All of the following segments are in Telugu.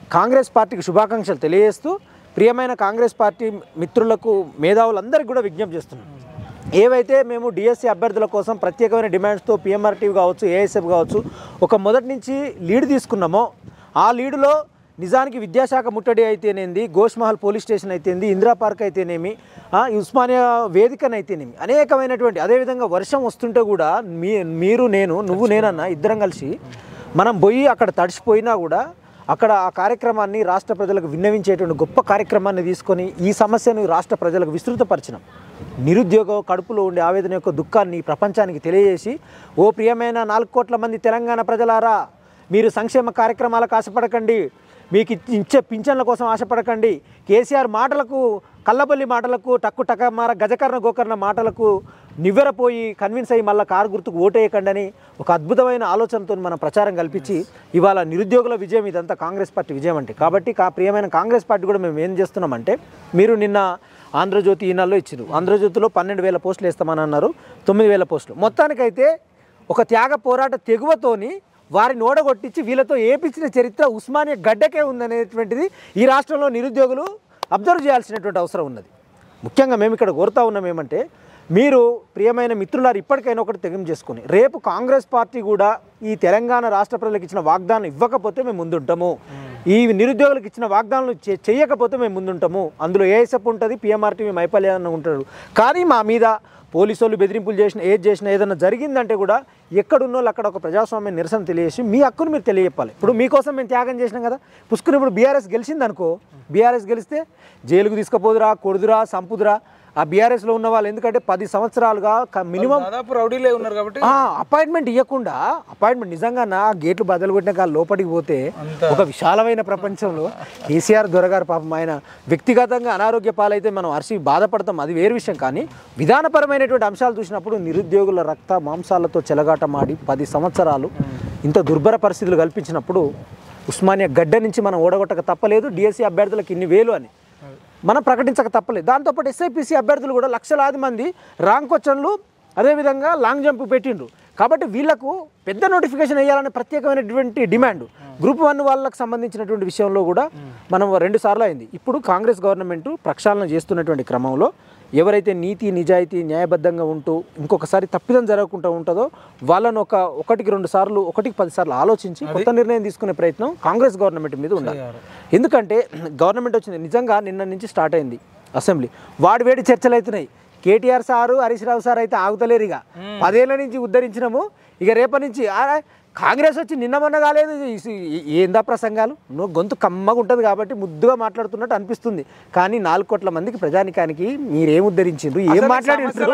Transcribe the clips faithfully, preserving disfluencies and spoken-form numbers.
కాంగ్రెస్ పార్టీకి శుభాకాంక్షలు తెలియజేస్తూ ప్రియమైన కాంగ్రెస్ పార్టీ మిత్రులకు మేధావులందరికీ కూడా విజ్ఞప్తి చేస్తున్నాం. ఏవైతే మేము డిఎస్సి అభ్యర్థుల కోసం ప్రత్యేకమైన డిమాండ్స్తో పిఎంఆర్టీవీ కావచ్చు, ఏఎస్ఎఫ్ కావచ్చు ఒక మొదటి నుంచి లీడ్ తీసుకున్నామో ఆ లీడులో నిజానికి విద్యాశాఖ ముట్టడి అయితేనేంది, గోష్మహల్ పోలీస్ స్టేషన్ అయితేంది, ఇందిరా పార్క్ అయితేనేమి, ఉస్మానియా వేదికనైతేనేమి అనేకమైనటువంటి, అదేవిధంగా వర్షం వస్తుంటే కూడా మీ మీరు నేను నువ్వు నేనన్నా ఇద్దరం కలిసి మనం పోయి అక్కడ తడిసిపోయినా కూడా అక్కడ ఆ కార్యక్రమాన్ని రాష్ట్ర ప్రజలకు విన్నవించేటువంటి గొప్ప కార్యక్రమాన్ని తీసుకొని ఈ సమస్యను రాష్ట్ర ప్రజలకు విస్తృతపరిచినాం. నిరుద్యోగం కడుపులో ఉండే ఆవేదన యొక్క దుఃఖాన్ని ప్రపంచానికి తెలియజేసి, ఓ ప్రియమైన నాలుగు కోట్ల మంది తెలంగాణ ప్రజలారా, మీరు సంక్షేమ కార్యక్రమాలకు ఆశపడకండి, మీకు ఇచ్చే పింఛన్ల కోసం ఆశపడకండి, కేసీఆర్ మాటలకు, కల్లబల్లి మాటలకు, టక్కు టకమార గజకర్ణ గోకర్ణ మాటలకు నివ్వెరపోయి కన్విన్స్ అయ్యి మళ్ళీ కారు గుర్తుకు ఓటేయకండి అని ఒక అద్భుతమైన ఆలోచనతో మనం ప్రచారం కల్పించి ఇవాళ నిరుద్యోగుల విజయం ఇదంతా కాంగ్రెస్ పార్టీ విజయం అంటే. కాబట్టి కా ప్రియమైన కాంగ్రెస్ పార్టీ కూడా మేము ఏం చేస్తున్నామంటే, మీరు నిన్న ఆంధ్రజ్యోతి ఈనాల్లో ఇచ్చారు, ఆంధ్రజ్యోతిలో పన్నెండు వేల పోస్టులు వేస్తామని అన్నారు, తొమ్మిది వేల పోస్టులు మొత్తానికైతే ఒక త్యాగ పోరాట తెగువతోని వారిని ఓడగొట్టించి వీళ్ళతో ఏపించిన చరిత్ర ఉస్మానియా గడ్డకే ఉందనేటువంటిది ఈ రాష్ట్రంలో నిరుద్యోగులు అబ్జర్వ్ చేయాల్సినటువంటి అవసరం ఉన్నది. ముఖ్యంగా మేము ఇక్కడ కోరుతా ఉన్నాం ఏమంటే, మీరు ప్రియమైన మిత్రులారు ఇప్పటికైనా ఒకటి తెగం చేసుకుని, రేపు కాంగ్రెస్ పార్టీ కూడా ఈ తెలంగాణ రాష్ట్ర ప్రజలకు ఇచ్చిన వాగ్దానం ఇవ్వకపోతే మేము ముందుంటాము, ఈ నిరుద్యోగులకు ఇచ్చిన వాగ్దానాలు చేయకపోతే మేము ముందుంటాము, అందులో ఏఎస్ఎఫ్ ఉంటుంది, పిఎంఆర్టీవీ మైపాల్యాన్ని ఉంటారు, కానీ మా మీద పోలీసు వాళ్ళు బెదిరింపులు చేసిన ఏది చేసినా ఏదైనా జరిగిందంటే కూడా ఎక్కడున్న వాళ్ళు అక్కడ ఒక ప్రజాస్వామ్య నిరసన తెలియజేసి మీ హక్కును మీరు తెలియజెప్పాలి. ఇప్పుడు మీకోసం మేము త్యాగం చేసినాం కదా, పుష్కరం ఇప్పుడు బీఆర్ఎస్ గెలిచింది అనుకో, బీఆర్ఎస్ గెలిస్తే జైలుకు తీసుకుపోదురా, కొడుదురా, సంపుదురా ఆ బీఆర్ఎస్లో ఉన్న వాళ్ళు, ఎందుకంటే పది సంవత్సరాలుగా మినిమం రౌడీలే ఉన్నారు కాబట్టి అపాయింట్మెంట్ ఇవ్వకుండా, అపాయింట్మెంట్ నిజంగా నా గేట్లు బదులు కొట్టిన కాదు లోపలికి పోతే ఒక విశాలమైన ప్రపంచంలో కేసీఆర్ దొరగారు పాపం ఆయన వ్యక్తిగతంగా అనారోగ్య పాలైతే మనం అరిసి బాధపడతాం, అది వేరు విషయం. కానీ విధానపరమైనటువంటి అంశాలు చూసినప్పుడు నిరుద్యోగుల రక్త మాంసాలతో చెలగాటమాడి పది సంవత్సరాలు ఇంత దుర్భర పరిస్థితులు కల్పించినప్పుడు ఉస్మానియా గడ్డ నుంచి మనం ఓడగొట్టక తప్పలేదు, డిఎస్సి అభ్యర్థులకు ఇన్ని వేలు అని మనం ప్రకటించక తప్పలేదు. దాంతోపాటు ఎస్ఐపిసి అభ్యర్థులు కూడా లక్షలాది మంది ర్యాంక్ క్వశ్చన్లు అదేవిధంగా లాంగ్ జంప్ పెట్టిండ్రు. కాబట్టి వీళ్లకు పెద్ద నోటిఫికేషన్ వేయాలనే ప్రత్యేకమైనటువంటి డిమాండ్ గ్రూప్ వన్ వాళ్ళకు సంబంధించినటువంటి విషయంలో కూడా మనం రెండు సార్లు అయింది. ఇప్పుడు కాంగ్రెస్ గవర్నమెంట్ ప్రక్షాళన చేస్తున్నటువంటి క్రమంలో ఎవరైతే నీతి నిజాయితీ న్యాయబద్ధంగా ఉంటూ ఇంకొకసారి తప్పిదం జరగకుండా ఉంటుందో వాళ్ళను ఒక ఒకటికి రెండు సార్లు ఒకటికి పది సార్లు ఆలోచించి కొత్త నిర్ణయం తీసుకునే ప్రయత్నం కాంగ్రెస్ గవర్నమెంట్ మీద ఉండాలి. ఎందుకంటే గవర్నమెంట్ వచ్చింది నిజంగా నిన్న నుంచి స్టార్ట్ అయింది అసెంబ్లీ, వాడి వేడి చర్చలు అవుతున్నాయి. కేటీఆర్ సారు హరీష్ రావు సార్ అయితే ఆగుతలేరు, ఇక పదేళ్ల నుంచి ఉద్ధరించినాము, ఇక రేపటి నుంచి కాంగ్రెస్ వచ్చి నిన్న మొన్న కాలేదు, ఏందా ప్రసంగాలు, నువ్వు గొంతు కమ్మగా ఉంటుంది కాబట్టి ముద్దుగా మాట్లాడుతున్నట్టు అనిపిస్తుంది, కానీ నాలుగు కోట్ల మందికి ప్రజానికానికి మీరేం ఉద్ధరించారు, ఏం మాట్లాడింటారు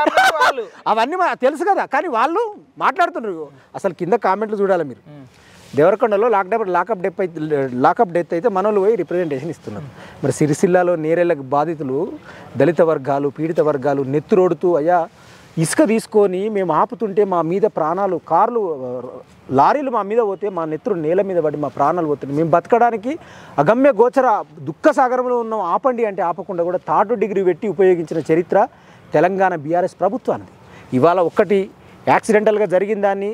అవన్నీ తెలుసు కదా, కానీ వాళ్ళు మాట్లాడుతున్నారు. అసలు కింద కామెంట్లు చూడాలి మీరు. దేవరకొండలో లాక్డౌన్ లాకప్ డెత్ అయితే లాకప్ డెత్ అయితే మనోళ్ళు పోయి రిప్రజెంటేషన్ ఇస్తున్నారు. మరి సిరిసిల్లాలో నేరేళ్లకు బాధితులు దళిత వర్గాలు పీడిత వర్గాలు నెత్తురోడుతూ అయ్యా ఇసుక తీసుకొని మేము ఆపుతుంటే మా మీద ప్రాణాలు, కార్లు లారీలు మా మీద పోతే మా నెత్తురు నేల మీద పడి మా ప్రాణాలు పోతుంది, మేము బతకడానికి అగమ్య గోచర దుఃఖ సాగరంలో ఉన్నాం, ఆపండి అంటే ఆపకుండా కూడా థర్డ్ డిగ్రీ పెట్టి ఉపయోగించిన చరిత్ర తెలంగాణ బీఆర్ఎస్ ప్రభుత్వానికి. ఇవాళ ఒక్కటి యాక్సిడెంటల్గా జరిగిన దాన్ని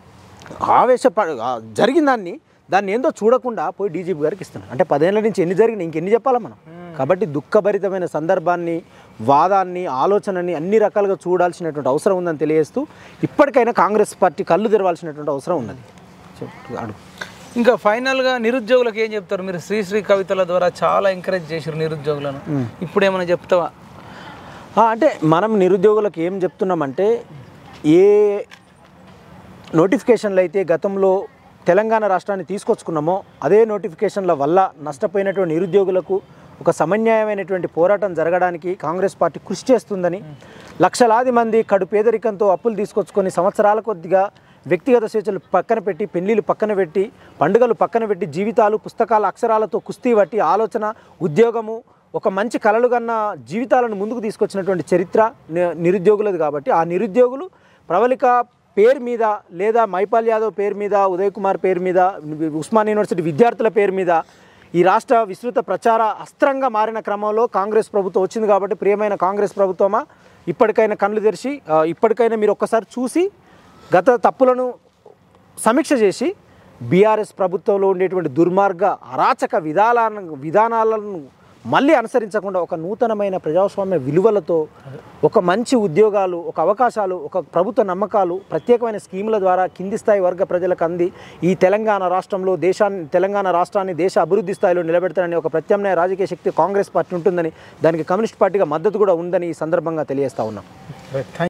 ఆవేశ జరిగిన దాన్ని దాన్ని ఏందో చూడకుండా పోయి డీజీపీ గారికి ఇస్తున్నాం అంటే పదేళ్ల నుంచి ఎన్ని జరిగినాయి ఇంకెన్ని చెప్పాలా మనం. కాబట్టి దుఃఖభరితమైన సందర్భాన్ని, వాదాన్ని, ఆలోచనని అన్ని రకాలుగా చూడాల్సినటువంటి అవసరం ఉందని తెలియజేస్తూ ఇప్పటికైనా కాంగ్రెస్ పార్టీ కళ్ళు తెరవాల్సినటువంటి అవసరం ఉన్నది. ఇంకా ఫైనల్గా నిరుద్యోగులకు ఏం చెప్తారు మీరు? శ్రీశ్రీ కవితల ద్వారా చాలా ఎంకరేజ్ చేశారు నిరుద్యోగులను, ఇప్పుడు ఏమైనా చెప్తావా? అంటే మనం నిరుద్యోగులకు ఏం చెప్తున్నామంటే, ఏ నోటిఫికేషన్లు అయితే గతంలో తెలంగాణ రాష్ట్రాన్ని తీసుకొచ్చుకున్నామో అదే నోటిఫికేషన్ల వల్ల నష్టపోయినటువంటి నిరుద్యోగులకు ఒక సమన్యాయమైనటువంటి పోరాటం జరగడానికి కాంగ్రెస్ పార్టీ కృషి చేస్తుందని, లక్షలాది మంది కడు పేదరికంతో అప్పులు తీసుకొచ్చుకొని సంవత్సరాల కొద్దిగా వ్యక్తిగత స్వేచ్ఛలు పక్కన పెట్టి, పెళ్లిళ్ళు పక్కన పెట్టి, పండుగలు పక్కన పెట్టి, జీవితాలు పుస్తకాల అక్షరాలతో కుస్తీ పట్టి ఆలోచన, ఉద్యోగము, ఒక మంచి కలలు కన్న జీవితాలను ముందుకు తీసుకొచ్చినటువంటి చరిత్ర నిరుద్యోగులది. కాబట్టి ఆ నిరుద్యోగులు ప్రవళిక పేరు మీద లేదా మైపాల్ యాదవ్ పేరు మీద, ఉదయ్ కుమార్ పేరు మీద, ఉస్మాన్ యూనివర్సిటీ విద్యార్థుల పేరు మీద ఈ రాష్ట్ర విస్తృత ప్రచార అస్త్రంగా మారిన క్రమంలో కాంగ్రెస్ ప్రభుత్వం వచ్చింది. కాబట్టి ప్రియమైన కాంగ్రెస్ ప్రభుత్వమా, ఇప్పటికైనా కళ్ళు తెరిచి ఇప్పటికైనా మీరు ఒక్కసారి చూసి గత తప్పులను సమీక్ష చేసి బీఆర్ఎస్ ప్రభుత్వంలో ఉండేటువంటి దుర్మార్గ అరాచక విధానాలను విధానాలను మళ్ళీ అనుసరించకుండా ఒక నూతనమైన ప్రజాస్వామ్య విలువలతో ఒక మంచి ఉద్యోగాలు, ఒక అవకాశాలు, ఒక ప్రభుత్వ నమ్మకాలు, ప్రత్యేకమైన స్కీముల ద్వారా కింది స్థాయి వర్గ ప్రజలకు అంది ఈ తెలంగాణ రాష్ట్రంలో దేశాన్ని తెలంగాణ రాష్ట్రాన్ని దేశ అభివృద్ధి స్థాయిలో నిలబెడతానని ఒక ప్రత్యామ్నాయ రాజకీయ శక్తి కాంగ్రెస్ పార్టీ ఉంటుందని, దానికి కమ్యూనిస్ట్ పార్టీగా మద్దతు కూడా ఉందని ఈ సందర్భంగా తెలియజేస్తా ఉన్నాం.